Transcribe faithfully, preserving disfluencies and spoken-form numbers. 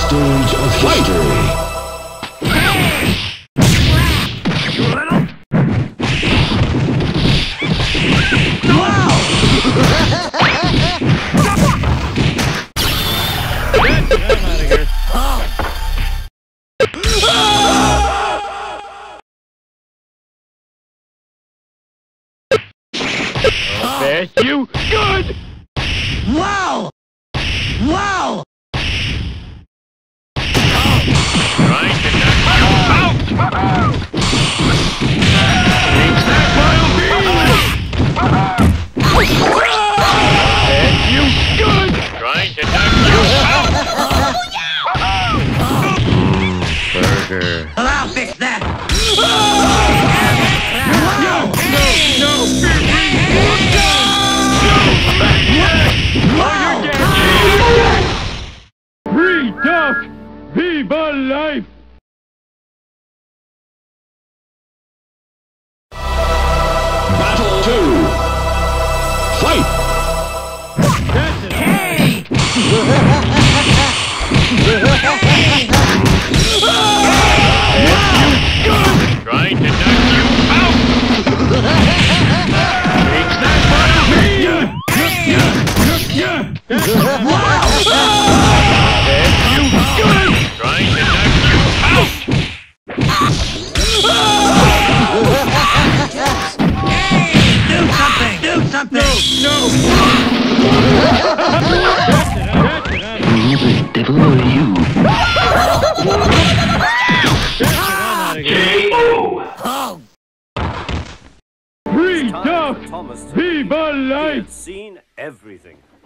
stage of history. Wow! I'm out of here. Best you good! Wow! Wow! Trying to knock you out! Reach that wild Best you good! Trying to knock you out! Burger. Well, I'll fix that! No! No! No! Free tough! Viva life! Battle two. Fight! That's it! Hey! Trying to knock you out! Reach that wild Wow! Best you good! Trying to knock you out! Do something! Do something! No! Who the devil are you? K O! Oh! Free tough! Thomas to Viva he life! had seen everything.